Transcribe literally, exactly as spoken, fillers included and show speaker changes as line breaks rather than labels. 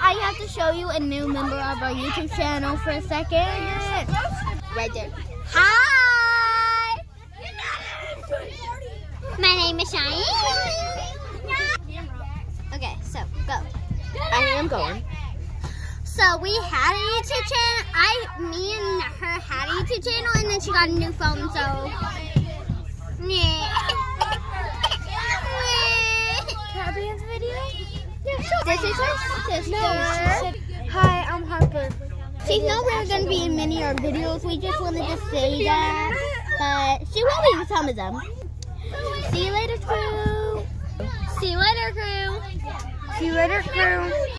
I have to show you a new member of our YouTube channel for a second. Right there. Hi! My name is Cheyenne. Okay, so go.
I am going.
So we had a YouTube channel. I, me and her had a YouTube channel, and then she got a new phone, so. Yeah.
Can I be in the video?
Yeah, sure. This is her sister.
No, she said, hi, I'm Harper.
She's not really going to be in many of our videos. We just wanted to say that. But she will be in some of them. See you later, crew. See you later, crew.
See you later, crew.